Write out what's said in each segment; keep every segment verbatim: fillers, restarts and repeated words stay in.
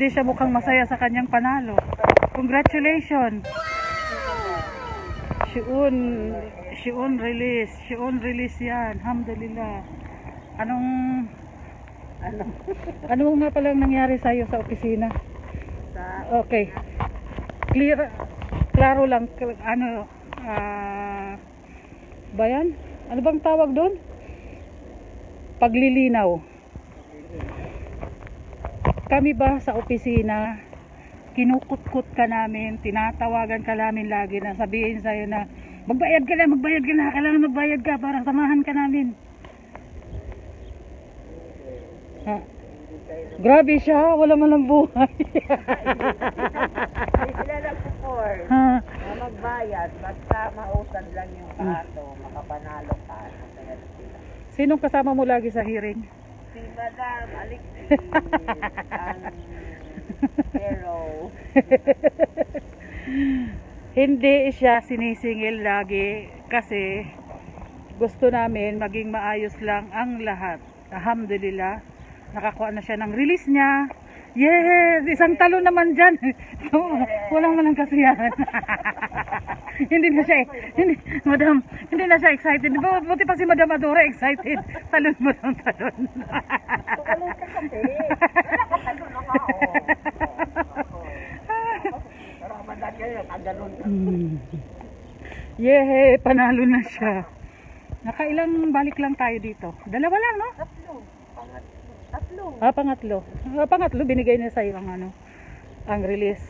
hindi siya mukhang masaya sa kanyang panalo. Congratulations! Shuon, shuon release, shuon release yan. Alhamdulillah. Anong, ano, ano nga palang nangyari sa'yo sa opisina? Okay. Clear, klaro lang, ano, ah, uh, ba yan? Ano bang tawag doon? Paglilinaw. Kami ba sa opisina, kinukut-kut ka namin, tinatawagan ka namin lagi na sabihin sa'yo na magbayad ka na, magbayad ka na, kailangan magbayad ka para samahan ka namin. Ha? Grabe siya, wala man ang buhay. Hindi sila nag-support na magbayad, basta mausad lang yung kaso, makapanalo ka. Sinong kasama mo lagi sa hearing? Si Madam Alexis, ang hero. Hindi siya sinisingil lagi kasi gusto namin maging maayos lang ang lahat. Alhamdulillah, nakakuha na siya ng release niya. Yes! Isang talo naman dyan. So, walang malang kasiyahan. Hindi na siya, hindi, madam, hindi na siya excited. Buti pa si Madam Adora excited. Talon mo ng talon. Tukalon ka kasi. Wala ka talon na ka, o. Pero kamandan kayo, kaganon ka. Yehey, panalo na siya. Nakailang balik lang tayo dito? Dalawa lang, no? Tatlo. Tatlo. Ah, pangatlo. Ah, pangatlo, binigay niya sa'yo ang ano, ang release.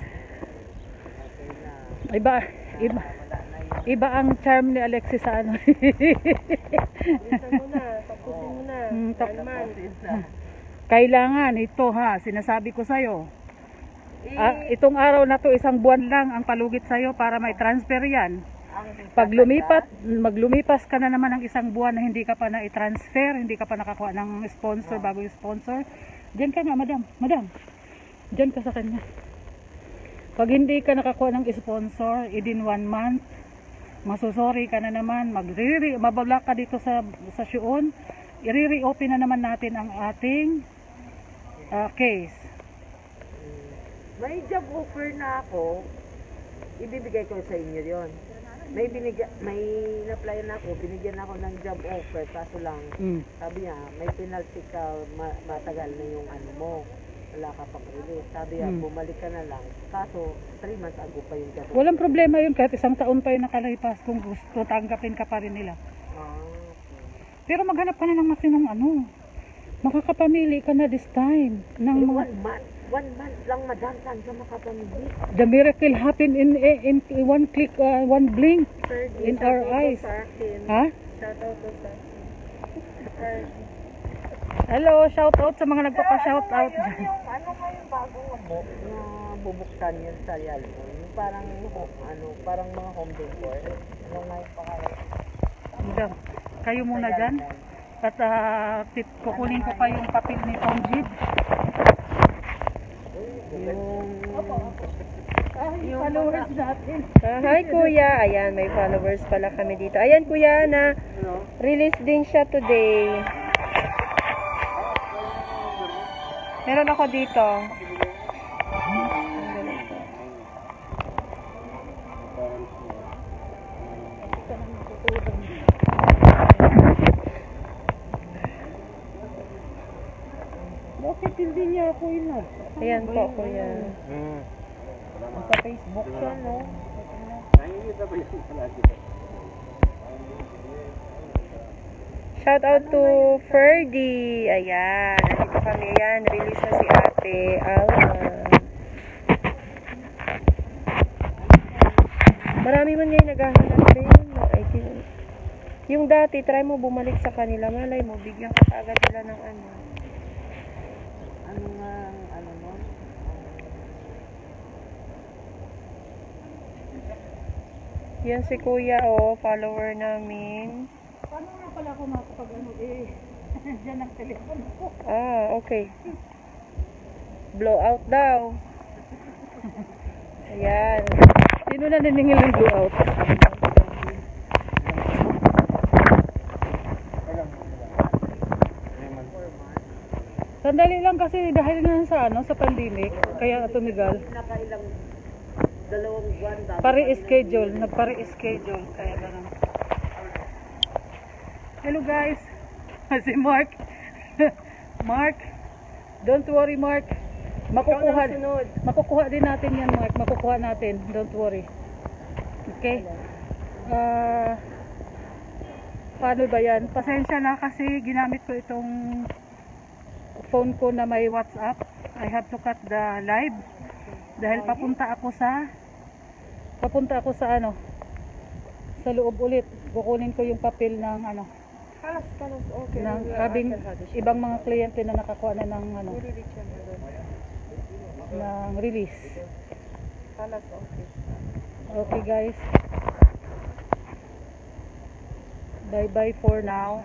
Iba, iba, iba ang charm ni Alexis sa ano. Tapusin mo na, tapusin mo na. Hmm, tap- Kailangan, ito ha, sinasabi ko sa'yo. Ah, itong araw na to, isang buwan lang ang palugit sa'yo para may transfer yan. Pag lumipat, maglumipas ka na naman ng isang buwan na hindi ka pa na-transfer, hindi ka pa nakakuha ng sponsor, bago yung sponsor, diyan ka nga, madam, madam, diyan ka sa kanya. Pag hindi ka nakakuha ng sponsor, within one month, masusori ka na naman, magre mababla ka dito sa, sa shuon, i-re-reopen na naman natin ang ating uh, case. May job offer na ako, ibibigay ko sa inyo yon. May binigyan, may na-apply na ako, binigyan ako ng job offer, kaso lang, mm. sabi niya, may penalty ka, ma matagal na yung ano mo, wala ka pang release. Sabi niya, mm. bumalik ka na lang, kaso three months ago pa yung job offer. Walang problema yun, kahit isang taon pa yung nakalipas, kung gusto, tanggapin ka pa rin nila. Ah, okay. Pero maghanap ka na lang kasi ng ano, makakapamili ka na this time. Ng mga... One month, one month lang madam, saan ka makapamili? The miracle happened in, in, in one click, uh, one blink in our eyes. Ha? Shout out to sa akin. Hello, shout out sa mga nagpapa-shout out. Ano nga yung bagong book na bubuksan yun sa Yalmo? Yung parang, ano, parang mga home decor. Ano nga yung pangalan? Kayo muna dyan. At uh, kukunin ko pa yung papel ni Tonjid. Yung, yung followers natin. Uh, hi kuya, ayan may followers pala kami dito. Ayan kuya, na release din siya today. Meron ako dito. Bakit hindi niya ako inad? Ayan po kuya. Hmm. Sa Facebook siya, no? Shout out to Ferdy. Ayan, nandito kami. Ayan, release na si ate Alma. Marami man ngayon naghahanap rin. Yung dati, try mo bumalik sa kanila. Malay mo, bigyan ka agad nila ng ano. Ano nga, ano mo? Yan si kuya, oh, follower namin. Paano nga pala ako makapag ano eh? Diyan ang telepono ko. Ah, okay. Blow out daw. Ayan. Sino na naningil ng blow out? Sandali Madali lang kasi dahil nga sa ano, sa pandemic, kaya tumigal. Nakailang dalawang buwan bago. Pare-schedule, nagpare-schedule, kaya ganun. Hello guys, si Mark. Mark, don't worry Mark. Makukuha, makukuha din natin yan Mark, makukuha natin, don't worry. Okay? Uh, paano ba yan? Pasensya na kasi ginamit ko itong phone ko na may WhatsApp. I have to cut the live dahil papunta ako sa papunta ako sa ano, sa loob ulit. Kukunin ko yung papel ng ano, Kalas, kalas, okay. ng abing ibang mga kliyente na nakakuha na ng ano, ng release. Kalas, okay. Okay guys, bye bye for now.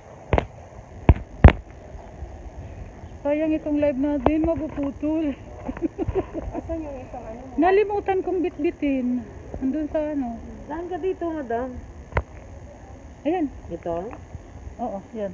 Sayang itong live natin, mapuputol. Asan yung isang ano? Nalimutan kong bitbitin. Andun sa ano. Saan ka dito, madam? Ayan. Ito? Oo, yan.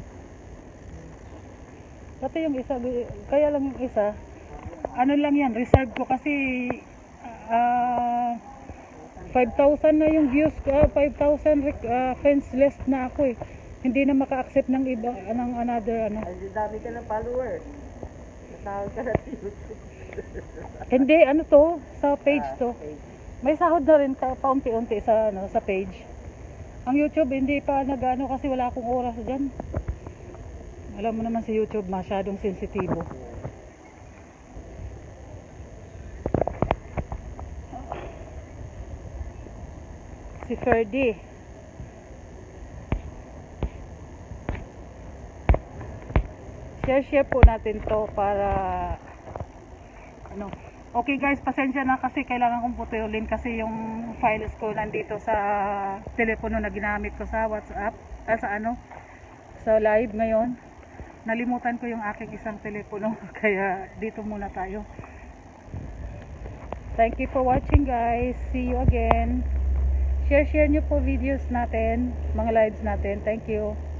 Pati yung isa, kaya lang yung isa, ano lang yan, reserve ko kasi uh, five thousand na yung views ko, uh, five thousand uh, friends list na ako eh. Hindi na maka-accept ng iba, ng another ano. Ay, dami ka ng followers. Natawag ka na sa YouTube. Hindi, ano to, sa page to. May sahod na rin ka, paunti-unti sa, ano, sa page. Ang YouTube, hindi pa nag-ano kasi wala akong oras dyan. Alam mo naman si YouTube, masyadong sensitibo. Si Ferdy. Share-share po natin to para ano. Okay guys, pasensya na kasi kailangan kong putulin kasi yung files ko nandito sa telepono na ginamit ko sa WhatsApp, ah, sa ano, sa live ngayon. Nalimutan ko yung aking isang telepono kaya dito muna tayo. Thank you for watching guys. See you again. Share-share nyo po videos natin, mga lives natin. Thank you.